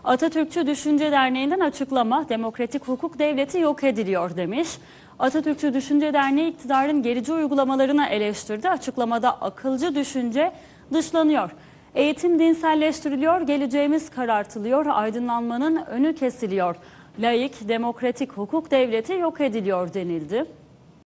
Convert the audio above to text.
Atatürkçü Düşünce Derneği'nden açıklama, demokratik hukuk devleti yok ediliyor demiş. Atatürkçü Düşünce Derneği iktidarın gerici uygulamalarını eleştirdi. Açıklamada akılcı düşünce dışlanıyor. Eğitim dinselleştiriliyor, geleceğimiz karartılıyor, aydınlanmanın önü kesiliyor. Laik, demokratik hukuk devleti yok ediliyor denildi.